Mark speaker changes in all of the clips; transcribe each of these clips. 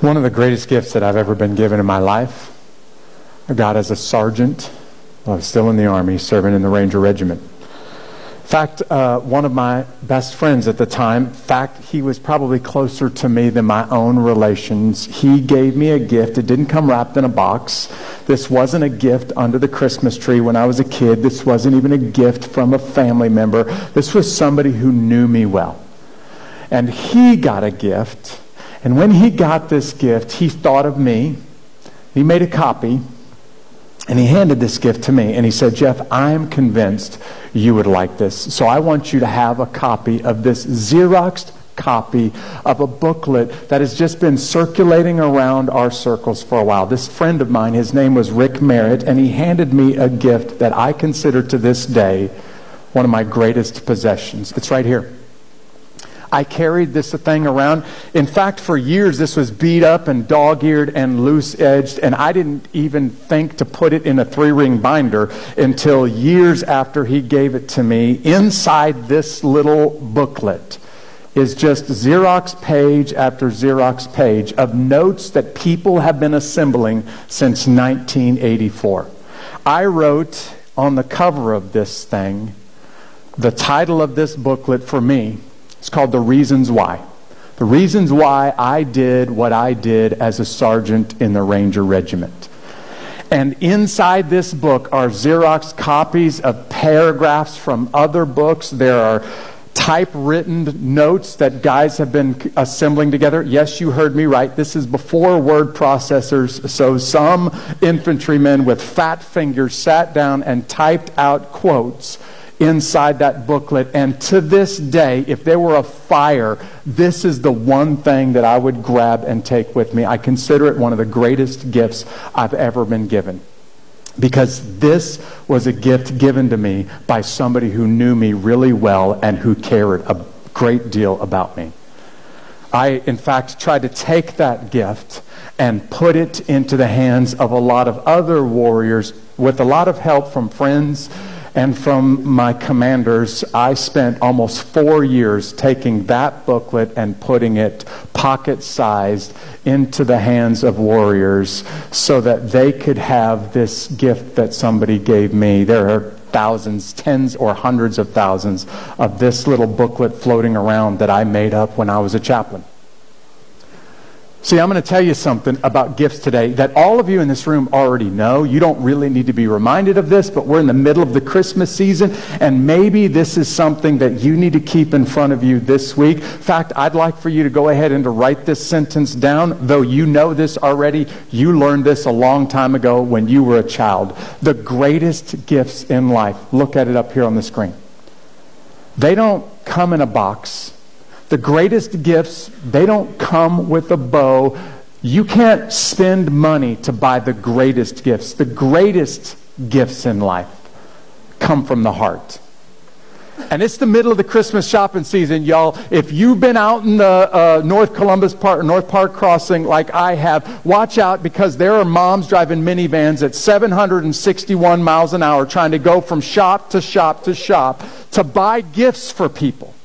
Speaker 1: One of the greatest gifts that I've ever been given in my life, I got as a sergeant. I was still in the Army, serving in the Ranger Regiment. In fact, one of my best friends at the time, in fact, he was probably closer to me than my own relations. He gave me a gift. It didn't come wrapped in a box. This wasn't a gift under the Christmas tree when I was a kid. This wasn't even a gift from a family member. This was somebody who knew me well. And he got a gift. And when he got this gift, he thought of me. He made a copy. And he handed this gift to me. And he said, Jeff, I'm convinced you would like this. So I want you to have a copy of this Xeroxed copy of a booklet that has just been circulating around our circles for a while. This friend of mine, his name was Rick Merritt, and he handed me a gift that I consider to this day one of my greatest possessions. It's right here. I carried this thing around. In fact, for years, this was beat up and dog-eared and loose-edged, and I didn't even think to put it in a 3-ring binder until years after he gave it to me. Inside this little booklet is just Xerox page after Xerox page of notes that people have been assembling since 1984. I wrote on the cover of this thing, the title of this booklet for me, it's called The Reasons Why. The reasons why I did what I did as a sergeant in the Ranger Regiment. And inside this book are Xerox copies of paragraphs from other books. There are typewritten notes that guys have been assembling together. Yes, you heard me right. This is before word processors. So some infantrymen with fat fingers sat down and typed out quotes inside that booklet. And to this day, if there were a fire, this is the one thing that I would grab and take with me. I consider it one of the greatest gifts I've ever been given, because this was a gift given to me by somebody who knew me really well and who cared a great deal about me. I, in fact, tried to take that gift and put it into the hands of a lot of other warriors with a lot of help from friends and from my commanders. I spent almost 4 years taking that booklet and putting it pocket-sized into the hands of warriors so that they could have this gift that somebody gave me. There are thousands, tens or hundreds of thousands of this little booklet floating around that I made up when I was a chaplain. See, I'm going to tell you something about gifts today that all of you in this room already know. You don't really need to be reminded of this, but we're in the middle of the Christmas season, and maybe this is something that you need to keep in front of you this week. In fact, I'd like for you to go ahead and to write this sentence down. Though you know this already, you learned this a long time ago when you were a child. The greatest gifts in life, look at it up here on the screen. They don't come in a box. The greatest gifts, they don't come with a bow. You can't spend money to buy the greatest gifts. The greatest gifts in life come from the heart. And it's the middle of the Christmas shopping season, y'all. If you've been out in the North Park Crossing like I have, watch out, because there are moms driving minivans at 761 miles an hour trying to go from shop to shop to shop to buy gifts for people.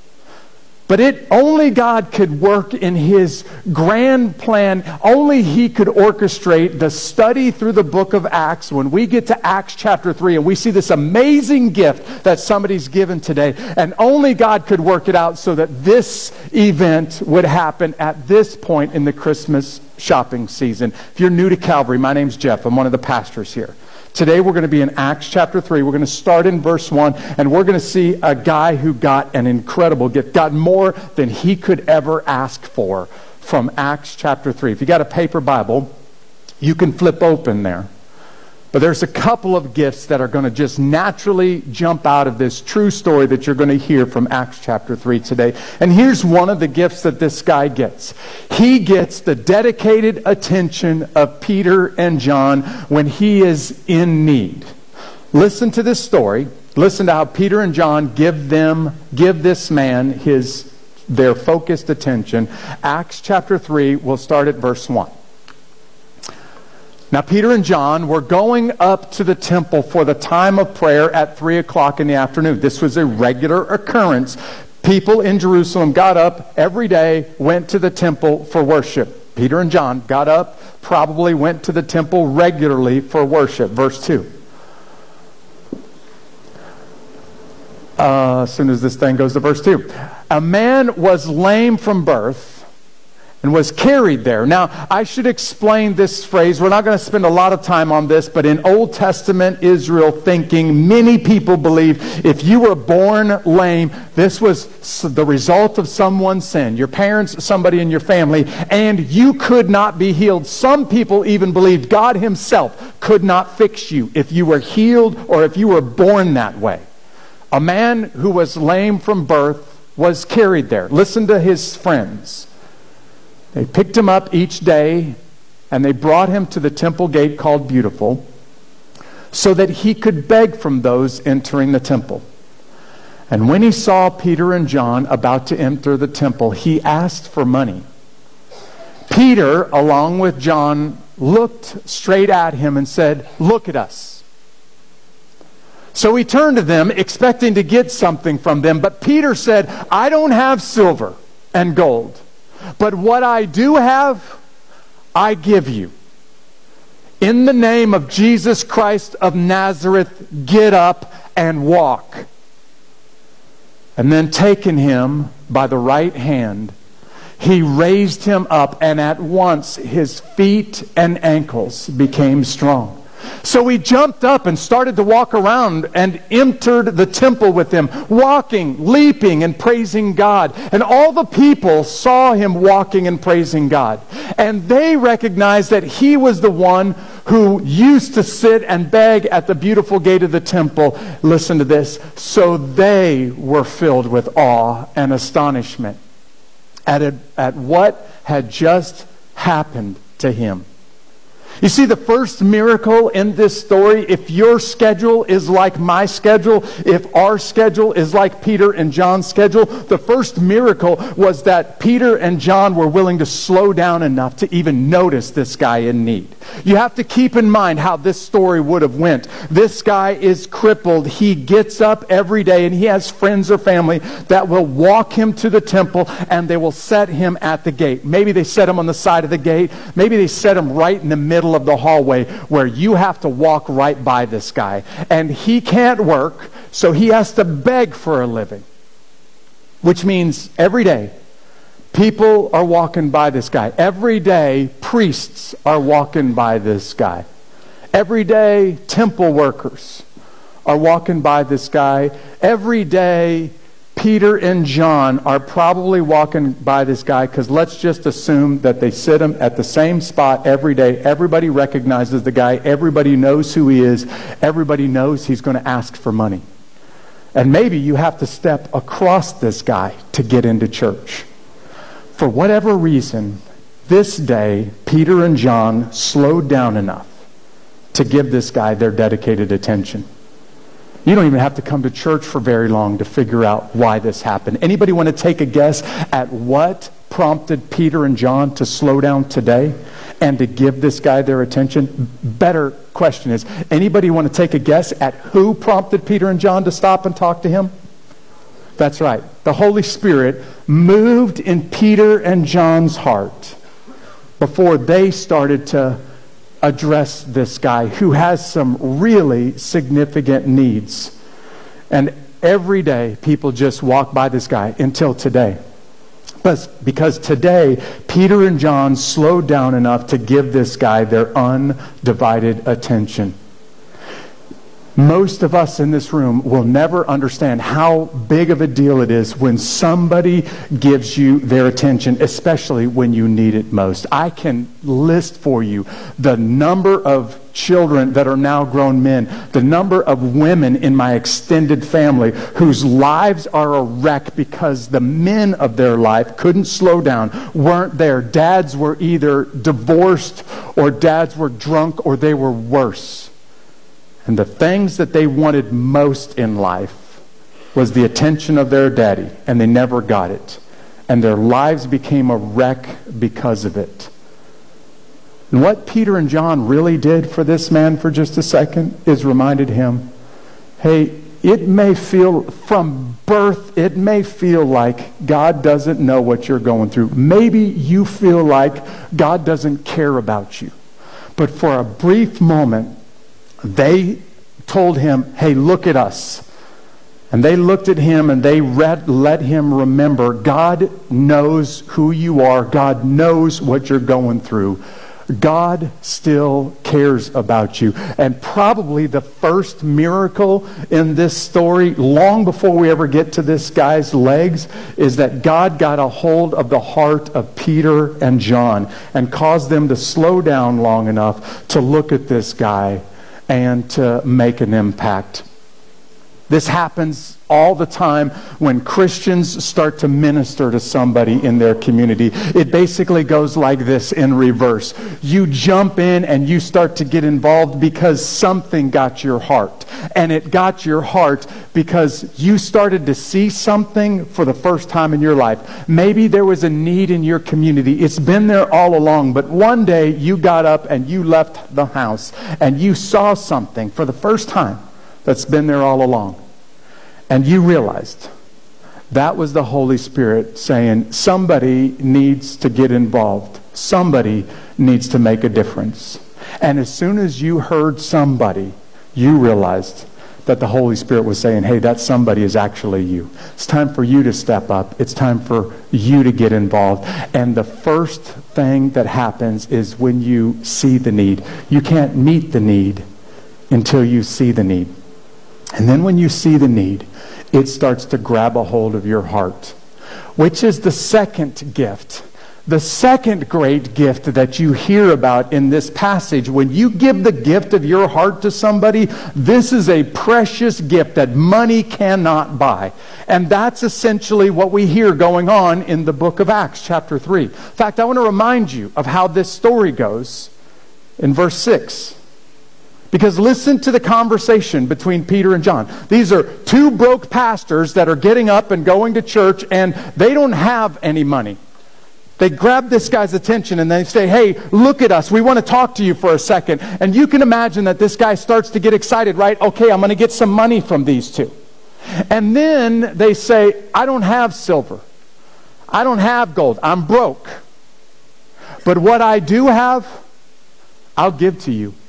Speaker 1: But only God could work in His grand plan. Only He could orchestrate the study through the book of Acts. When we get to Acts chapter 3 and we see this amazing gift that somebody's given today, and only God could work it out so that this event would happen at this point in the Christmas shopping season. If you're new to Calvary, my name's Jeff. I'm one of the pastors here. Today we're going to be in Acts chapter 3. We're going to start in verse 1, and we're going to see a guy who got an incredible gift, got more than he could ever ask for from Acts chapter 3. If you got a paper Bible, you can flip open there. But there's a couple of gifts that are going to just naturally jump out of this true story that you're going to hear from Acts chapter 3 today. And here's one of the gifts that this guy gets. He gets the dedicated attention of Peter and John when he is in need. Listen to this story. Listen to how Peter and John give this man their focused attention. Acts chapter 3, we'll start at verse 1. Now, Peter and John were going up to the temple for the time of prayer at 3 o'clock in the afternoon. This was a regular occurrence. People in Jerusalem got up every day, went to the temple for worship. Peter and John, got up, probably went to the temple regularly for worship. Verse 2. As soon as this thing goes to verse 2. A man was lame from birth and was carried there. Now, I should explain this phrase. We're not going to spend a lot of time on this, but in Old Testament Israel thinking, many people believe if you were born lame, this was the result of someone's sin. Your parents, somebody in your family, and you could not be healed. Some people even believed God himself could not fix you if you were healed or if you were born that way. A man who was lame from birth was carried there. Listen to his friends. They picked him up each day and they brought him to the temple gate called Beautiful so that he could beg from those entering the temple. And when he saw Peter and John about to enter the temple, he asked for money. Peter, along with John, looked straight at him and said, "Look at us." So he turned to them, expecting to get something from them. But Peter said, "I don't have silver and gold, but what I do have, I give you. In the name of Jesus Christ of Nazareth, get up and walk." And then taking him by the right hand, he raised him up, and at once his feet and ankles became strong. So he jumped up and started to walk around and entered the temple with him, walking, leaping, and praising God. And all the people saw him walking and praising God. And they recognized that he was the one who used to sit and beg at the beautiful gate of the temple. Listen to this. So they were filled with awe and astonishment at what had just happened to him. You see, the first miracle in this story, if your schedule is like my schedule, if our schedule is like Peter and John's schedule, the first miracle was that Peter and John were willing to slow down enough to even notice this guy in need. You have to keep in mind how this story would have went. This guy is crippled. He gets up every day and he has friends or family that will walk him to the temple and they will set him at the gate. Maybe they set him on the side of the gate. Maybe they set him right in the middle of the hallway where you have to walk right by this guy. And he can't work, so he has to beg for a living. Which means every day, people are walking by this guy. Every day, priests are walking by this guy. Every day, temple workers are walking by this guy. Every day, Peter and John are probably walking by this guy, because let's just assume that they sit him at the same spot every day. Everybody recognizes the guy. Everybody knows who he is. Everybody knows he's going to ask for money. And maybe you have to step across this guy to get into church. For whatever reason, this day, Peter and John slowed down enough to give this guy their dedicated attention. You don't even have to come to church for very long to figure out why this happened. Anybody want to take a guess at what prompted Peter and John to slow down today and to give this guy their attention? Better question is, anybody want to take a guess at who prompted Peter and John to stop and talk to him? That's right. The Holy Spirit moved in Peter and John's heart before they started to address this guy who has some really significant needs. And every day people just walk by this guy until today. But because today Peter and John slowed down enough to give this guy their undivided attention. Most of us in this room will never understand how big of a deal it is when somebody gives you their attention, especially when you need it most. I can list for you the number of children that are now grown men, the number of women in my extended family whose lives are a wreck because the men of their life couldn't slow down, weren't there. Dads were either divorced or dads were drunk or they were worse. And the things that they wanted most in life was the attention of their daddy, and they never got it. And their lives became a wreck because of it. And what Peter and John really did for this man for just a second is reminded him, hey, it may feel, from birth, it may feel like God doesn't know what you're going through. Maybe you feel like God doesn't care about you. But for a brief moment, they told him, hey, look at us. And they looked at him and they let him remember God knows who you are. God knows what you're going through. God still cares about you. And probably the first miracle in this story, long before we ever get to this guy's legs, is that God got a hold of the heart of Peter and John and caused them to slow down long enough to look at this guy and to make an impact. This happens all the time when Christians start to minister to somebody in their community. It basically goes like this in reverse. You jump in and you start to get involved because something got your heart. And it got your heart because you started to see something for the first time in your life. Maybe there was a need in your community. It's been there all along, but one day you got up and you left the house and you saw something for the first time that's been there all along. And you realized that was the Holy Spirit saying, somebody needs to get involved. Somebody needs to make a difference. And as soon as you heard somebody, you realized that the Holy Spirit was saying, hey, that somebody is actually you. It's time for you to step up. It's time for you to get involved. And the first thing that happens is when you see the need. You can't meet the need until you see the need. And then when you see the need, it starts to grab a hold of your heart, which is the second gift. The second great gift that you hear about in this passage. When you give the gift of your heart to somebody, this is a precious gift that money cannot buy. And that's essentially what we hear going on in the book of Acts, chapter 3. In fact, I want to remind you of how this story goes in verse 6. Because listen to the conversation between Peter and John. These are two broke pastors that are getting up and going to church, and they don't have any money. They grab this guy's attention and they say, hey, look at us. We want to talk to you for a second. And you can imagine that this guy starts to get excited, right? Okay, I'm going to get some money from these two. And then they say, I don't have silver. I don't have gold. I'm broke. But what I do have, I'll give to you.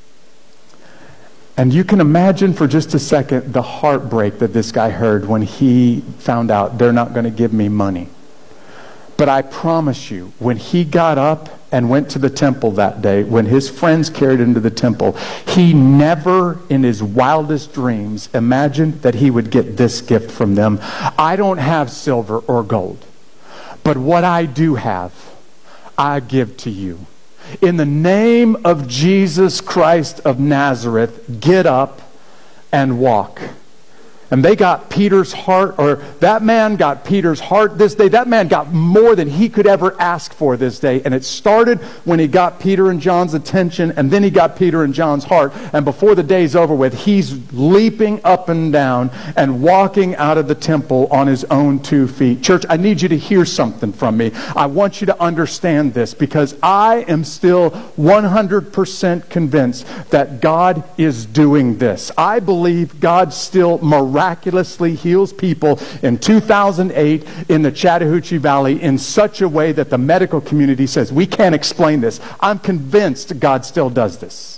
Speaker 1: And you can imagine for just a second the heartbreak that this guy heard when he found out they're not going to give me money. But I promise you, when he got up and went to the temple that day, when his friends carried him to the temple, he never in his wildest dreams imagined that he would get this gift from them. I don't have silver or gold, but what I do have, I give to you. In the name of Jesus Christ of Nazareth, get up and walk. And they got Peter's heart, or that man got Peter's heart this day. That man got more than he could ever ask for this day. And it started when he got Peter and John's attention, and then he got Peter and John's heart. And before the day's over with, he's leaping up and down and walking out of the temple on his own 2 feet. Church, I need you to hear something from me. I want you to understand this, because I am still 100% convinced that God is doing this. I believe God still miraculously heals people in 2008 in the Chattahoochee Valley in such a way that the medical community says, we can't explain this. I'm convinced God still does this.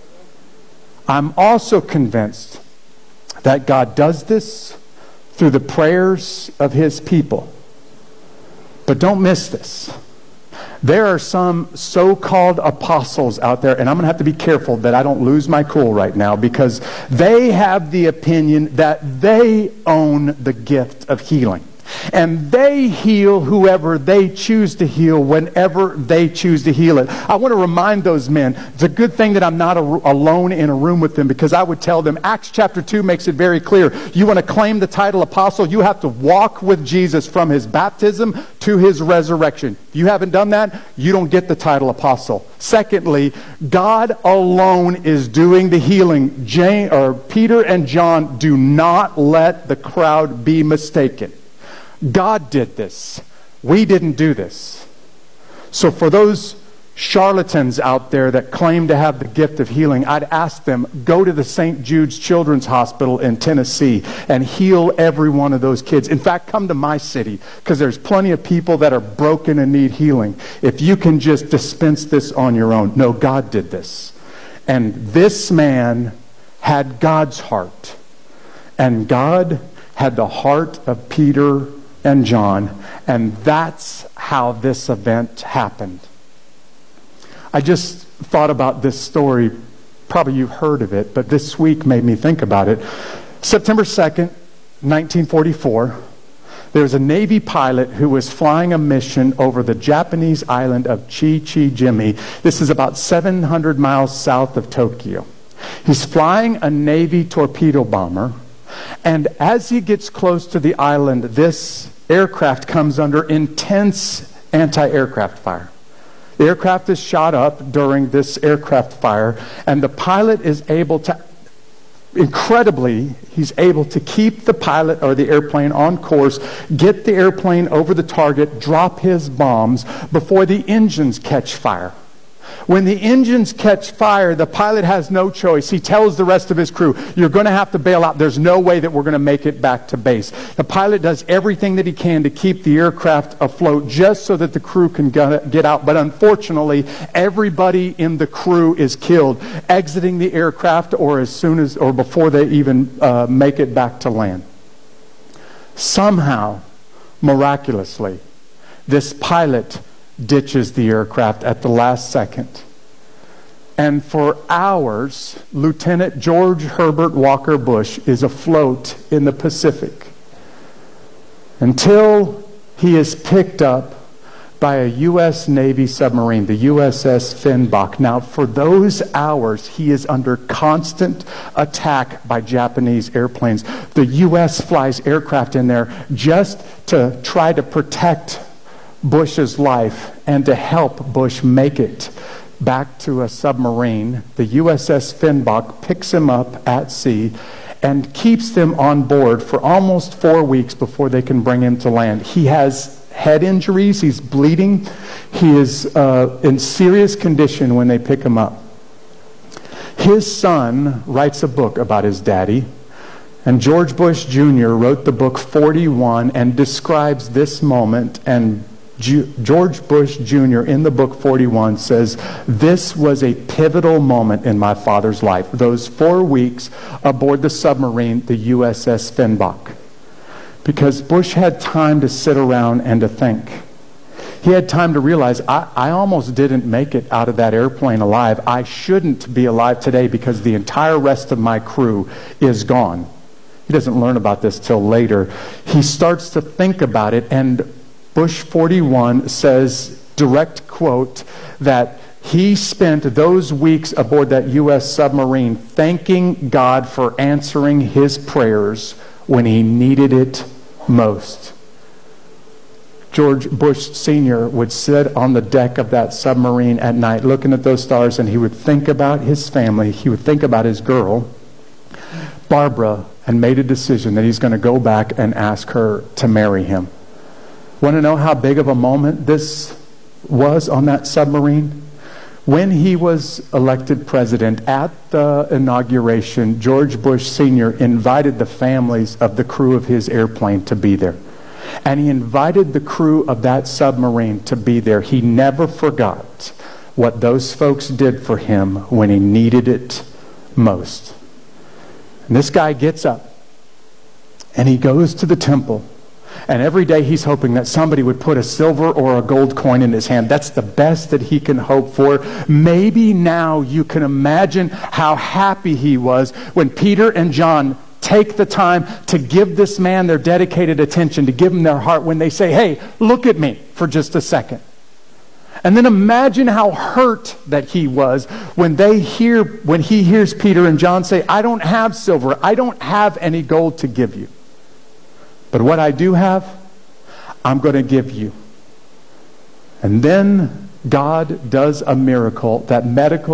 Speaker 1: I'm also convinced that God does this through the prayers of His people. But don't miss this. There are some so-called apostles out there, and I'm going to have to be careful that I don't lose my cool right now, because they have the opinion that they own the gift of healing. And they heal whoever they choose to heal whenever they choose to heal it. I want to remind those men, it's a good thing that I'm not alone in a room with them, because I would tell them, Acts chapter 2 makes it very clear. You want to claim the title apostle, you have to walk with Jesus from His baptism to His resurrection. If you haven't done that, you don't get the title apostle. Secondly, God alone is doing the healing. Peter and John do not let the crowd be mistaken. God did this. We didn't do this. So for those charlatans out there that claim to have the gift of healing, I'd ask them, go to the St. Jude's Children's Hospital in Tennessee and heal every one of those kids. In fact, come to my city, because there's plenty of people that are broken and need healing. If you can just dispense this on your own. No, God did this. And this man had God's heart. And God had the heart of Peter and John. And that's how this event happened. I just thought about this story. Probably you've heard of it, but this week made me think about it. September 2nd, 1944, there was a Navy pilot who was flying a mission over the Japanese island of Chichijimi. This is about 700 miles south of Tokyo. He's flying a Navy torpedo bomber, and as he gets close to the island, this aircraft comes under intense anti-aircraft fire. The aircraft is shot up during this aircraft fire, and the pilot is able to, incredibly, he's able to keep the pilot or the airplane on course, get the airplane over the target, drop his bombs before the engines catch fire. When the engines catch fire, the pilot has no choice. He tells the rest of his crew, you're going to have to bail out. There's no way that we're going to make it back to base. The pilot does everything that he can to keep the aircraft afloat just so that the crew can get out. But unfortunately, everybody in the crew is killed, exiting the aircraft or before they even make it back to land. Somehow, miraculously, this pilot ditches the aircraft at the last second. And for hours, Lieutenant George Herbert Walker Bush is afloat in the Pacific until he is picked up by a U.S. Navy submarine, the USS Finbach. Now, for those hours, he is under constant attack by Japanese airplanes. The U.S. flies aircraft in there just to try to protect Bush's life and to help Bush make it back to a submarine. The USS Finbach picks him up at sea and keeps them on board for almost 4 weeks before they can bring him to land. He has head injuries, he's bleeding, he is in serious condition when they pick him up. His son writes a book about his daddy, and George Bush Jr. wrote the book 41 and describes this moment, and George Bush Jr. in the book 41 says, this was a pivotal moment in my father's life. Those 4 weeks aboard the submarine, the USS Finbach. Because Bush had time to sit around and to think. He had time to realize, I almost didn't make it out of that airplane alive. I shouldn't be alive today because the entire rest of my crew is gone. He doesn't learn about this till later. He starts to think about it, and Bush 41 says, direct quote, that he spent those weeks aboard that U.S. submarine thanking God for answering his prayers when he needed it most. George Bush Sr. would sit on the deck of that submarine at night looking at those stars, and he would think about his family. He would think about his girl, Barbara, and made a decision that he's going to go back and ask her to marry him. Want to know how big of a moment this was on that submarine? When he was elected president, at the inauguration, George Bush Sr. invited the families of the crew of his airplane to be there. And he invited the crew of that submarine to be there. He never forgot what those folks did for him when he needed it most. And this guy gets up and he goes to the temple. And every day he's hoping that somebody would put a silver or a gold coin in his hand. That's the best that he can hope for. Maybe now you can imagine how happy he was when Peter and John take the time to give this man their dedicated attention, to give him their heart when they say, hey, look at me for just a second. And then imagine how hurt that he was when he hears Peter and John say, I don't have silver, I don't have any gold to give you. But what I do have, I'm going to give you. And then God does a miracle that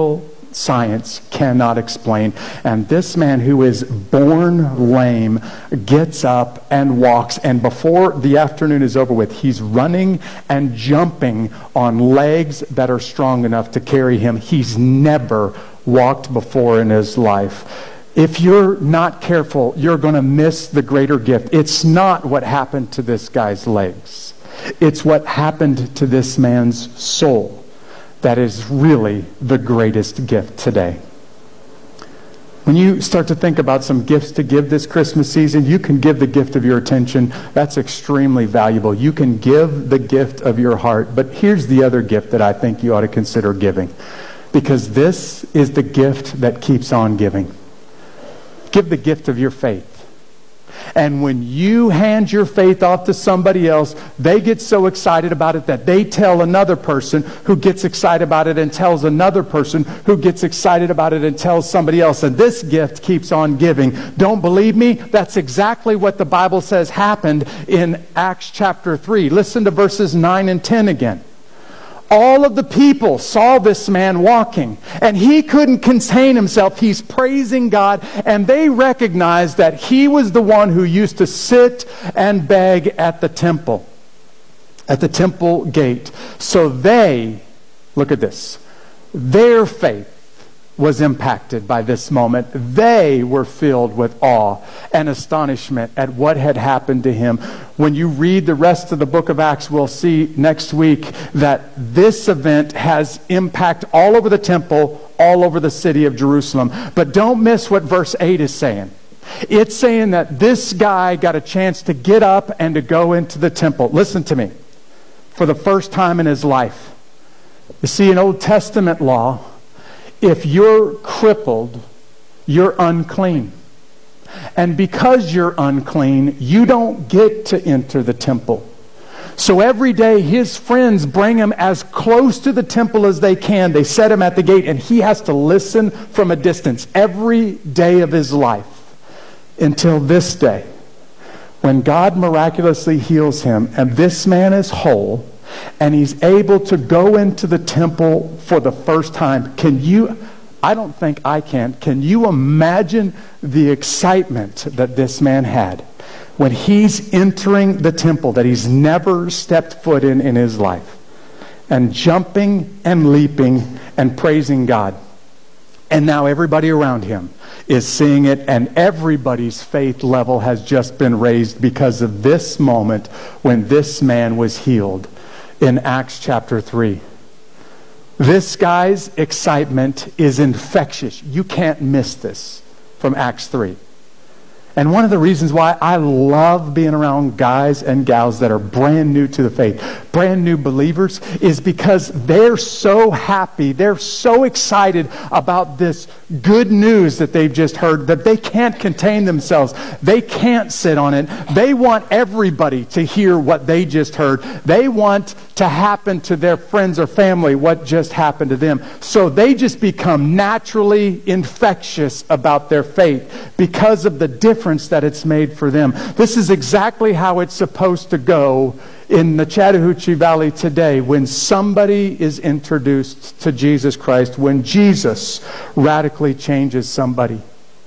Speaker 1: science cannot explain. And this man who is born lame gets up and walks, and before the afternoon is over with, he's running and jumping on legs that are strong enough to carry him. He's never walked before in his life. If you're not careful, you're going to miss the greater gift. It's not what happened to this guy's legs. It's what happened to this man's soul that is really the greatest gift today. When you start to think about some gifts to give this Christmas season, you can give the gift of your attention. That's extremely valuable. You can give the gift of your heart. But here's the other gift that I think you ought to consider giving, because this is the gift that keeps on giving. Give the gift of your faith. And when you hand your faith off to somebody else, they get so excited about it that they tell another person who gets excited about it and tells another person who gets excited about it and tells somebody else. And this gift keeps on giving. Don't believe me? That's exactly what the Bible says happened in Acts chapter 3. Listen to verses 9 and 10 again. All of the people saw this man walking, and he couldn't contain himself. He's praising God, and they recognized that he was the one who used to sit and beg at the temple gate. So they, look at this, their faith was impacted by this moment. They were filled with awe and astonishment at what had happened to him. When you read the rest of the book of Acts, we'll see next week that this event has impact all over the temple, all over the city of Jerusalem. But don't miss what verse 8 is saying. It's saying that this guy got a chance to get up and to go into the temple. Listen to me. For the first time in his life. You see, in Old Testament law, if you're crippled, you're unclean. And because you're unclean, you don't get to enter the temple. So every day his friends bring him as close to the temple as they can. They set him at the gate, and he has to listen from a distance every day of his life until this day, when God miraculously heals him and this man is whole and he's able to go into the temple for the first time. I don't think I can. Can you imagine the excitement that this man had when he's entering the temple that he's never stepped foot in his life, and jumping and leaping and praising God? And now everybody around him is seeing it, and everybody's faith level has just been raised because of this moment when this man was healed in Acts chapter 3. This guy's excitement is infectious. You can't miss this from Acts 3. And one of the reasons why I love being around guys and gals that are brand new to the faith, brand new believers, is because they're so happy, they're so excited about this good news that they've just heard that they can't contain themselves. They can't sit on it. They want everybody to hear what they just heard. They want to happen to their friends or family what just happened to them. So they just become naturally infectious about their faith because of the difference that it's made for them. This is exactly how it's supposed to go in the Chattahoochee Valley today when somebody is introduced to Jesus Christ, when Jesus radically changes somebody.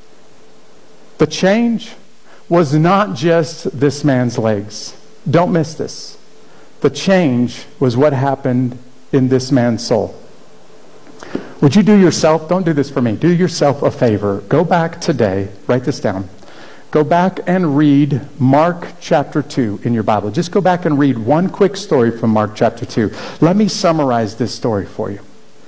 Speaker 1: The change was not just this man's legs. Don't miss this. The change was what happened in this man's soul. Would you do yourself, don't do this for me, do yourself a favor. Go back today, write this down. Go back and read Mark chapter 2 in your Bible. Just go back and read one quick story from Mark chapter 2. Let me summarize this story for you.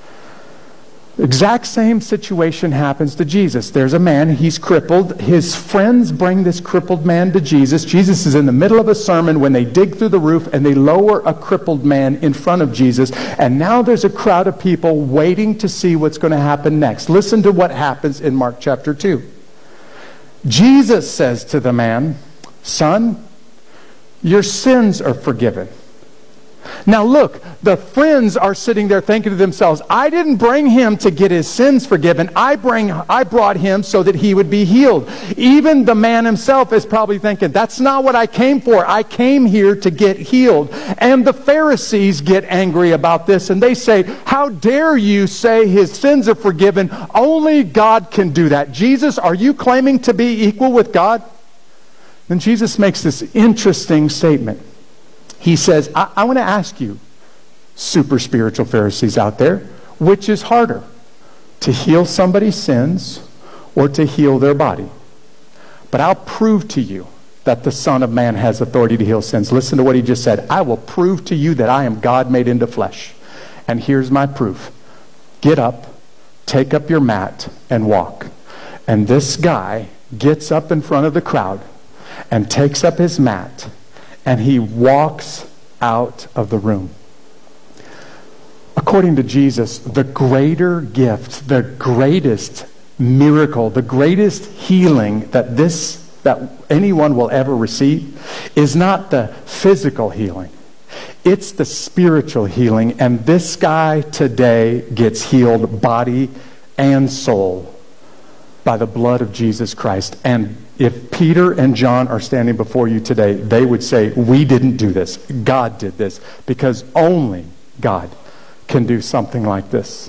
Speaker 1: Exact same situation happens to Jesus. There's a man, he's crippled. His friends bring this crippled man to Jesus. Jesus is in the middle of a sermon when they dig through the roof and they lower a crippled man in front of Jesus. And now there's a crowd of people waiting to see what's going to happen next. Listen to what happens in Mark chapter 2. Jesus says to the man, "Son, your sins are forgiven." Now look, the friends are sitting there thinking to themselves, I didn't bring him to get his sins forgiven. I brought him so that he would be healed. Even the man himself is probably thinking, that's not what I came for. I came here to get healed. And the Pharisees get angry about this, and they say, how dare you say his sins are forgiven? Only God can do that. Jesus, are you claiming to be equal with God? Then Jesus makes this interesting statement. He says, I want to ask you, super spiritual Pharisees out there, which is harder, to heal somebody's sins or to heal their body? But I'll prove to you that the Son of Man has authority to heal sins. Listen to what he just said. I will prove to you that I am God made into flesh. And here's my proof. Get up, take up your mat, and walk. And this guy gets up in front of the crowd and takes up his mat, and he walks out of the room. According to Jesus, the greater gift, the greatest miracle, the greatest healing that anyone will ever receive is not the physical healing. It's the spiritual healing. And this guy today gets healed body and soul by the blood of Jesus Christ. And if Peter and John are standing before you today, they would say, we didn't do this. God did this, because only God can do something like this.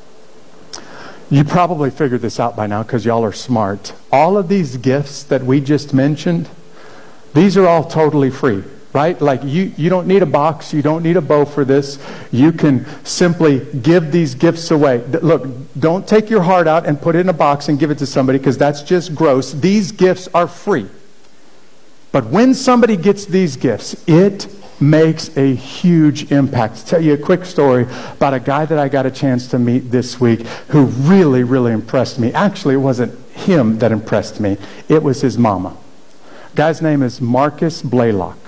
Speaker 1: You probably figured this out by now because y'all are smart. All of these gifts that we just mentioned, these are all totally free, right? Like you don't need a box, you don't need a bow for this. You can simply give these gifts away. Look, don't take your heart out and put it in a box and give it to somebody, because that's just gross. These gifts are free. But when somebody gets these gifts, it makes a huge impact. I'll tell you a quick story about a guy that I got a chance to meet this week who really, really impressed me. Actually, it wasn't him that impressed me. It was his mama. Guy's name is Marcus Blaylock.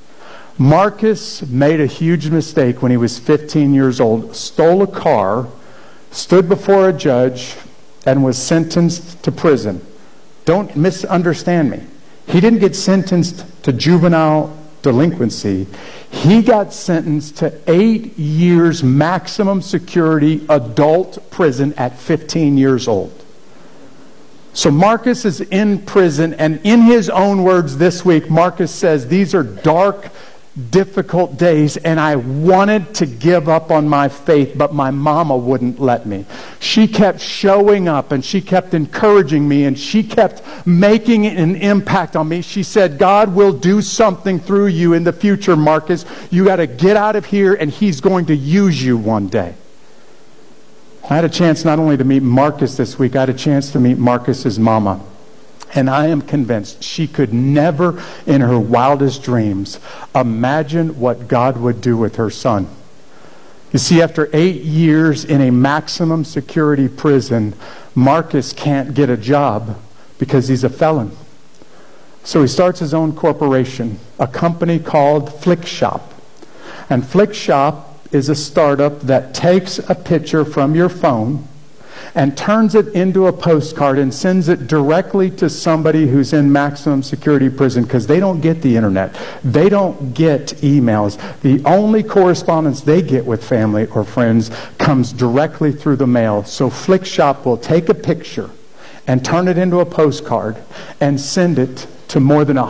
Speaker 1: Marcus made a huge mistake when he was 15 years old, stole a car, stood before a judge, and was sentenced to prison. Don't misunderstand me. He didn't get sentenced to juvenile delinquency. He got sentenced to 8 years maximum security adult prison at 15 years old. So Marcus is in prison, and in his own words this week, Marcus says, these are dark, difficult days, and I wanted to give up on my faith, but my mama wouldn't let me. She kept showing up, and she kept encouraging me, and she kept making an impact on me. She said, God will do something through you in the future, Marcus. You got to get out of here, and he's going to use you one day. I had a chance not only to meet Marcus this week, I had a chance to meet Marcus's mama. And I am convinced she could never in her wildest dreams imagine what God would do with her son. You see, after 8 years in a maximum security prison, Marcus can't get a job because he's a felon. So he starts his own corporation, a company called Flick Shop. And Flick Shop is a startup that takes a picture from your phone and turns it into a postcard and sends it directly to somebody who's in maximum security prison, because they don't get the internet. They don't get emails. The only correspondence they get with family or friends comes directly through the mail. So Flick Shop will take a picture and turn it into a postcard and send it to more than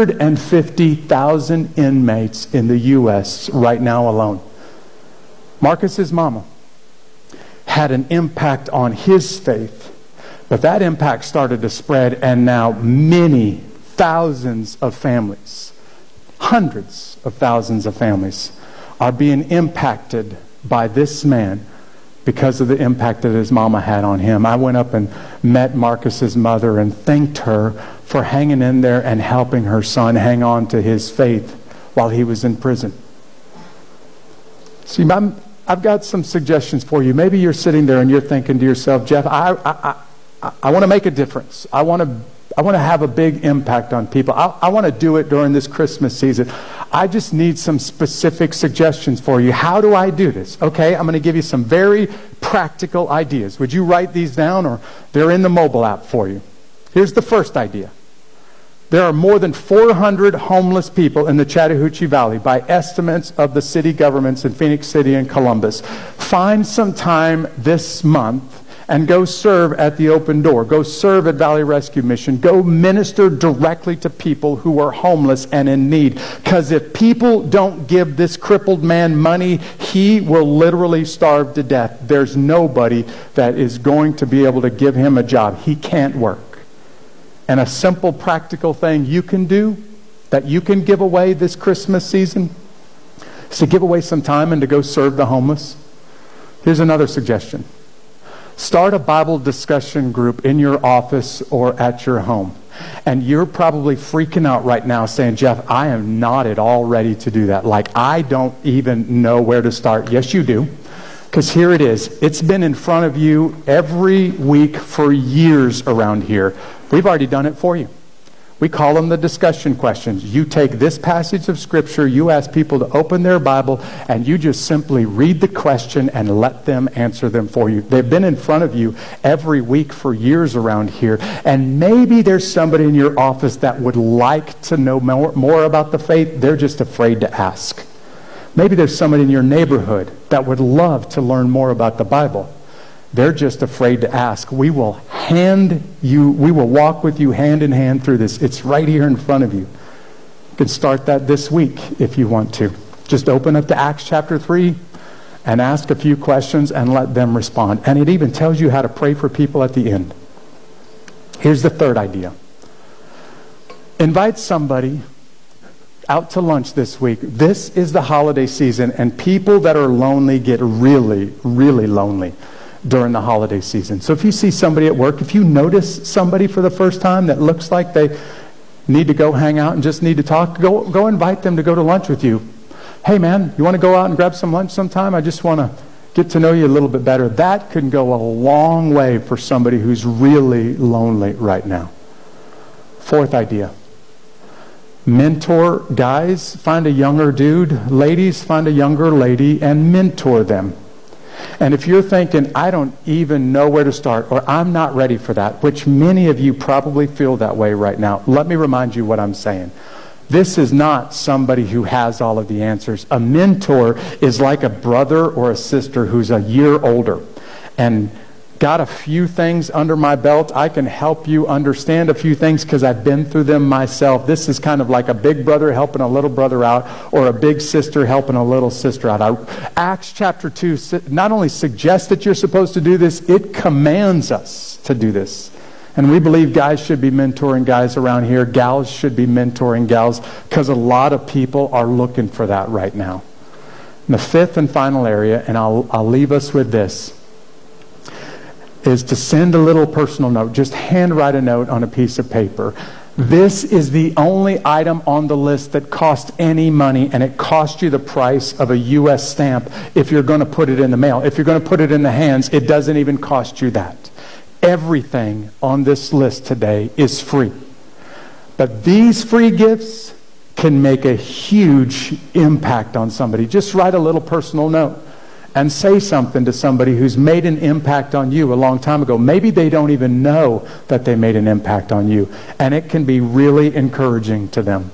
Speaker 1: 150,000 inmates in the U.S. right now alone. Marcus's mama had an impact on his faith, but that impact started to spread, and now many thousands of families, hundreds of thousands of families are being impacted by this man because of the impact that his mama had on him. I went up and met Marcus's mother and thanked her for hanging in there and helping her son hang on to his faith while he was in prison. See, I've got some suggestions for you. Maybe you're sitting there and you're thinking to yourself, Jeff, I want to make a difference. I want to have a big impact on people. I want to do it during this Christmas season. I just need some specific suggestions for you. How do I do this? Okay, I'm going to give you some very practical ideas. Would you write these down, or they're in the mobile app for you? Here's the first idea. There are more than 400 homeless people in the Chattahoochee Valley by estimates of the city governments in Phoenix City and Columbus. Find some time this month and go serve at the Open Door. Go serve at Valley Rescue Mission. Go minister directly to people who are homeless and in need. Because if people don't give this crippled man money, he will literally starve to death. There's nobody that is going to be able to give him a job. He can't work. And a simple practical thing you can do, that you can give away this Christmas season, is to give away some time and to go serve the homeless. Here's another suggestion. Start a Bible discussion group in your office or at your home. And you're probably freaking out right now saying, Jeff, I am not at all ready to do that. Like, I don't even know where to start. Yes, you do. Because here it is. It's been in front of you every week for years around here. We've already done it for you. We call them the discussion questions. You take this passage of Scripture, you ask people to open their Bible, and you just simply read the question and let them answer them for you. They've been in front of you every week for years around here. And maybe there's somebody in your office that would like to know more about the faith. They're just afraid to ask. Maybe there's somebody in your neighborhood that would love to learn more about the Bible. They're just afraid to ask. We will walk with you hand in hand through this. It's right here in front of you. You can start that this week if you want to. Just open up to Acts chapter 3 and ask a few questions and let them respond. And it even tells you how to pray for people at the end. Here's the third idea. Invite somebody out to lunch this week. This is the holiday season, and people that are lonely get really, really lonely during the holiday season. So if you see somebody at work, if you notice somebody for the first time that looks like they need to go hang out and just need to talk, go invite them to go to lunch with you. Hey man, you want to go out and grab some lunch sometime? I just want to get to know you a little bit better. That can go a long way for somebody who's really lonely right now. Fourth idea. Mentor guys, find a younger dude. Ladies, find a younger lady and mentor them. And if you're thinking, I don't even know where to start, or I'm not ready for that, which many of you probably feel that way right now, let me remind you what I'm saying. This is not somebody who has all of the answers. A mentor is like a brother or a sister who's a year older and got a few things under my belt. I can help you understand a few things because I've been through them myself. This is kind of like a big brother helping a little brother out, or a big sister helping a little sister out. Acts chapter 2 not only suggests that you're supposed to do this, it commands us to do this. And we believe guys should be mentoring guys around here. Gals should be mentoring gals, because a lot of people are looking for that right now. And the fifth and final area, and I'll leave us with this, is to send a little personal note. Just handwrite a note on a piece of paper. This is the only item on the list that costs any money, and it costs you the price of a U.S. stamp if you're going to put it in the mail. If you're going to put it in the hands, it doesn't even cost you that. Everything on this list today is free. But these free gifts can make a huge impact on somebody. Just write a little personal note and say something to somebody who's made an impact on you a long time ago. Maybe they don't even know that they made an impact on you, and it can be really encouraging to them.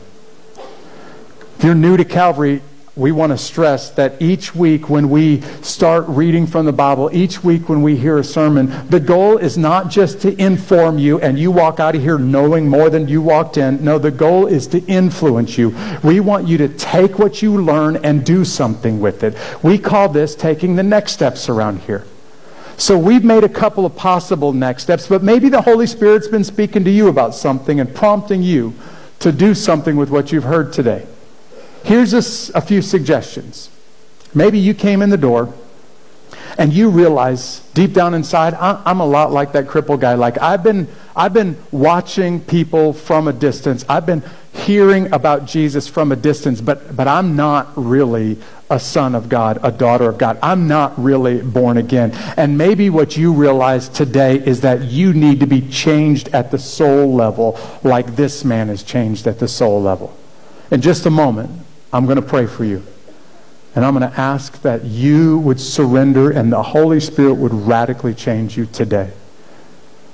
Speaker 1: If you're new to Calvary, we want to stress that each week when we start reading from the Bible, each week when we hear a sermon, the goal is not just to inform you and you walk out of here knowing more than you walked in. No, the goal is to influence you. We want you to take what you learn and do something with it. We call this taking the next steps around here. So we've made a couple of possible next steps, but maybe the Holy Spirit's been speaking to you about something and prompting you to do something with what you've heard today. Here's a few suggestions. Maybe you came in the door and you realize deep down inside, I'm a lot like that crippled guy. Like I've been watching people from a distance. I've been hearing about Jesus from a distance, but I'm not really a son of God, a daughter of God. I'm not really born again. And maybe what you realize today is that you need to be changed at the soul level, like this man is changed at the soul level. In just a moment, I'm going to pray for you. And I'm going to ask that you would surrender and the Holy Spirit would radically change you today.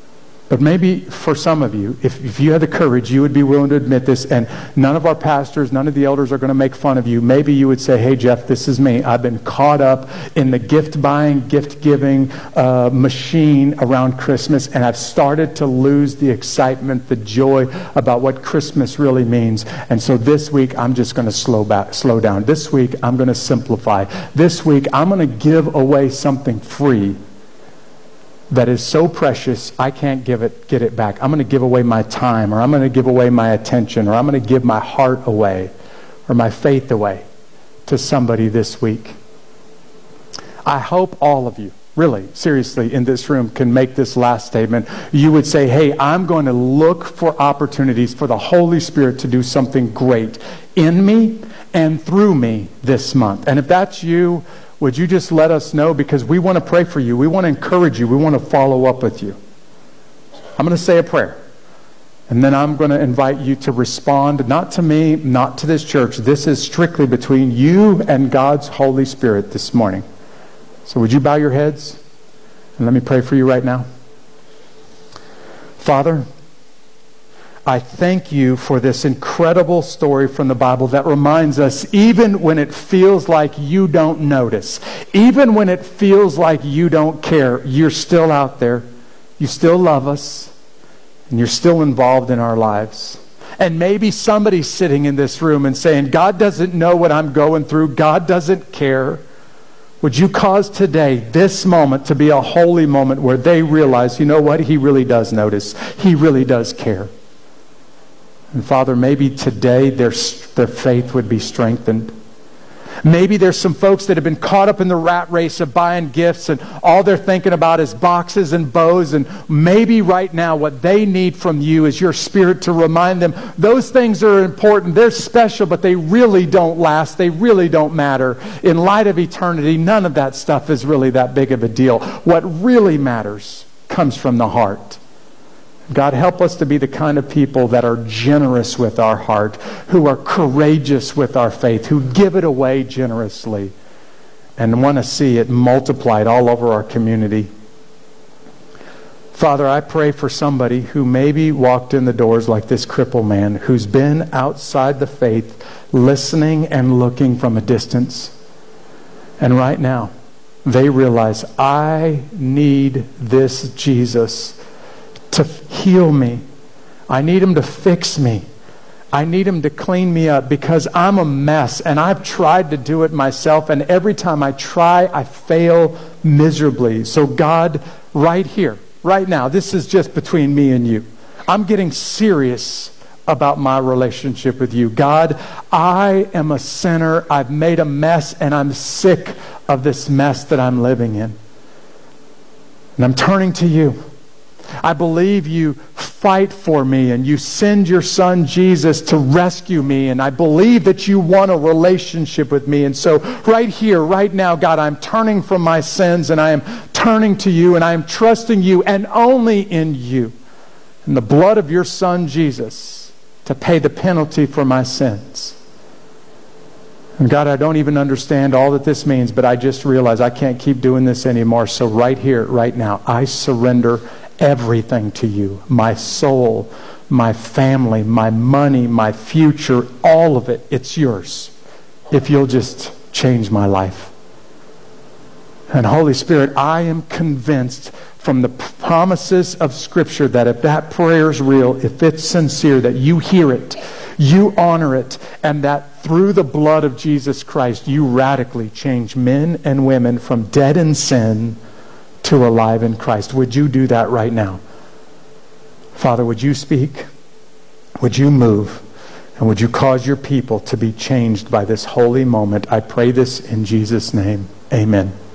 Speaker 1: But maybe for some of you, if you had the courage, you would be willing to admit this, and none of our pastors, none of the elders are going to make fun of you. Maybe you would say, hey, Jeff, this is me. I've been caught up in the gift-buying, gift-giving machine around Christmas, and I've started to lose the excitement, the joy about what Christmas really means. And so this week, I'm just going to slow down. This week, I'm going to simplify. This week, I'm going to give away something free that is so precious, I can't get it back. I'm going to give away my time, or I'm going to give away my attention, or I'm going to give my heart away, or my faith away to somebody this week. I hope all of you, really, seriously, in this room can make this last statement. You would say, hey, I'm going to look for opportunities for the Holy Spirit to do something great in me and through me this month. And if that's you, would you just let us know? Because we want to pray for you. We want to encourage you. We want to follow up with you. I'm going to say a prayer. And then I'm going to invite you to respond, not to me, not to this church. This is strictly between you and God's Holy Spirit this morning. So would you bow your heads? And let me pray for you right now. Father, I thank you for this incredible story from the Bible that reminds us, even when it feels like you don't notice, even when it feels like you don't care, you're still out there. You still love us, and you're still involved in our lives. And maybe somebody's sitting in this room and saying, God doesn't know what I'm going through. God doesn't care. Would you cause today, this moment, to be a holy moment where they realize, you know what? He really does notice. He really does care. And Father, maybe today their faith would be strengthened. Maybe there's some folks that have been caught up in the rat race of buying gifts, and all they're thinking about is boxes and bows. And maybe right now what they need from you is your Spirit to remind them those things are important. They're special, but they really don't last. They really don't matter. In light of eternity, none of that stuff is really that big of a deal. What really matters comes from the heart. God, help us to be the kind of people that are generous with our heart, who are courageous with our faith, who give it away generously, and want to see it multiplied all over our community. Father, I pray for somebody who maybe walked in the doors like this crippled man, who's been outside the faith, listening and looking from a distance. And right now, they realize, I need this Jesus to heal me. I need him to fix me. I need him to clean me up, because I'm a mess and I've tried to do it myself, and every time I try, I fail miserably. So God, right here, right now, this is just between me and you. I'm getting serious about my relationship with you. God, I am a sinner. I've made a mess, and I'm sick of this mess that I'm living in. And I'm turning to you. I believe you fight for me, and you send your son Jesus to rescue me, and I believe that you want a relationship with me. And so right here, right now, God, I'm turning from my sins, and I am turning to you, and I am trusting you, and only in you, and the blood of your son Jesus, to pay the penalty for my sins. And God, I don't even understand all that this means, but I just realize I can't keep doing this anymore. So right here, right now, I surrender everything to you. My soul, my family, my money, my future, all of it, it's yours. If you'll just change my life. And Holy Spirit, I am convinced from the promises of Scripture that if that prayer is real, if it's sincere, that you hear it, you honor it, and that through the blood of Jesus Christ, you radically change men and women from dead in sin to alive in Christ. Would you do that right now? Father, would you speak? Would you move? And would you cause your people to be changed by this holy moment? I pray this in Jesus' name. Amen.